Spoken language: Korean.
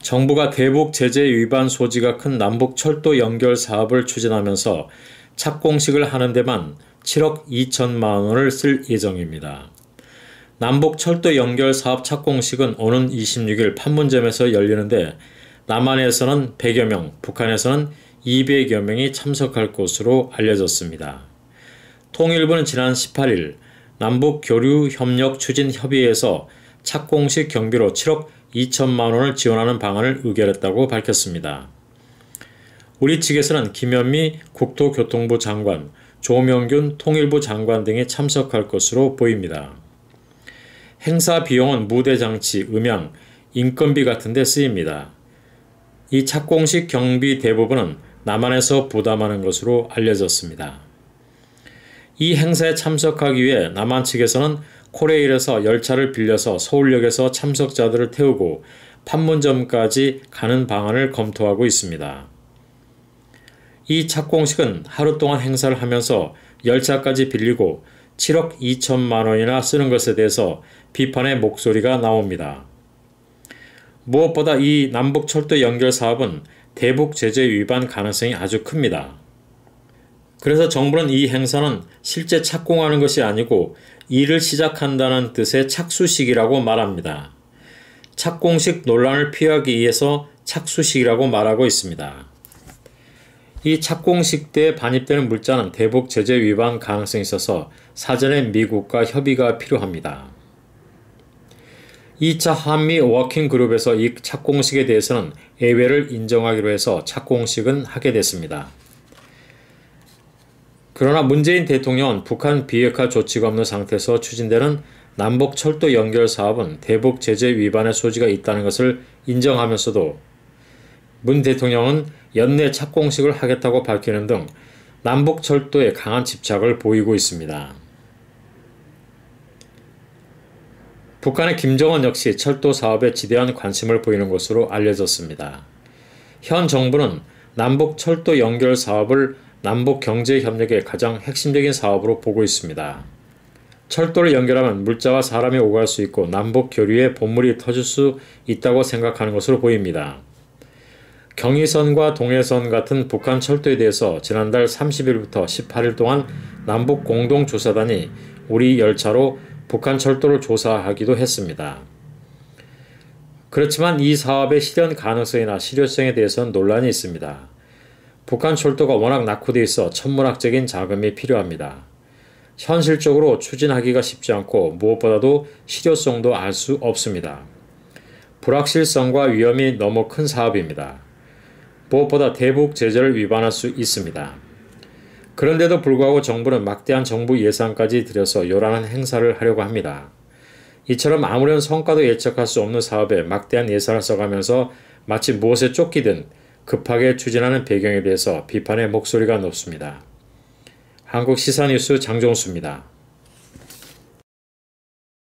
정부가 대북 제재 위반 소지가 큰 남북 철도 연결 사업을 추진하면서 착공식을 하는 데만 7억 2천만 원을 쓸 예정입니다. 남북 철도 연결 사업 착공식은 오는 26일 판문점에서 열리는데 남한에서는 100여 명, 북한에서는 200여 명이 참석할 것으로 알려졌습니다. 통일부는 지난 18일 남북 교류 협력 추진 협의회에서 착공식 경비로 7억 2천만 원을 지원하는 방안을 의결했다고 밝혔습니다. 우리 측에서는 김현미 국토교통부 장관, 조명균 통일부 장관 등이 참석할 것으로 보입니다. 행사 비용은 무대 장치, 음향, 인건비 같은 데 쓰입니다. 이 착공식 경비 대부분은 남한에서 부담하는 것으로 알려졌습니다. 이 행사에 참석하기 위해 남한 측에서는 코레일에서 열차를 빌려서 서울역에서 참석자들을 태우고 판문점까지 가는 방안을 검토하고 있습니다. 이 착공식은 하루 동안 행사를 하면서 열차까지 빌리고 7억 2천만 원이나 쓰는 것에 대해서 비판의 목소리가 나옵니다. 무엇보다 이 남북철도 연결 사업은 대북 제재 위반 가능성이 아주 큽니다. 그래서 정부는 이 행사는 실제 착공하는 것이 아니고 일을 시작한다는 뜻의 착수식이라고 말합니다. 착공식 논란을 피하기 위해서 착수식이라고 말하고 있습니다. 이 착공식 때 반입되는 물자는 대북 제재 위반 가능성이 있어서 사전에 미국과 협의가 필요합니다. 2차 한미 워킹그룹에서 이 착공식에 대해서는 예외를 인정하기로 해서 착공식은 하게 됐습니다. 그러나 문재인 대통령은 북한 비핵화 조치가 없는 상태에서 추진되는 남북 철도 연결 사업은 대북 제재 위반의 소지가 있다는 것을 인정하면서도 문 대통령은 연내 착공식을 하겠다고 밝히는 등 남북 철도에 강한 집착을 보이고 있습니다. 북한의 김정은 역시 철도 사업에 지대한 관심을 보이는 것으로 알려졌습니다. 현 정부는 남북 철도 연결 사업을 남북 경제 협력의 가장 핵심적인 사업으로 보고 있습니다. 철도를 연결하면 물자와 사람이 오갈 수 있고 남북 교류에 본물이 터질 수 있다고 생각하는 것으로 보입니다. 경의선과 동해선 같은 북한 철도에 대해서 지난달 30일부터 18일 동안 남북 공동조사단이 우리 열차로 북한 철도를 조사하기도 했습니다. 그렇지만 이 사업의 실현 가능성이나 실효성에 대해서는 논란이 있습니다. 북한 철도가 워낙 낙후되어 있어 천문학적인 자금이 필요합니다. 현실적으로 추진하기가 쉽지 않고 무엇보다도 실효성도 알 수 없습니다. 불확실성과 위험이 너무 큰 사업입니다. 무엇보다 대북 제재를 위반할 수 있습니다. 그런데도 불구하고 정부는 막대한 정부 예산까지 들여서 요란한 행사를 하려고 합니다. 이처럼 아무런 성과도 예측할 수 없는 사업에 막대한 예산을 써가면서 마치 무엇에 쫓기든 급하게 추진하는 배경에 대해서 비판의 목소리가 높습니다. 한국 시사뉴스 장종수입니다.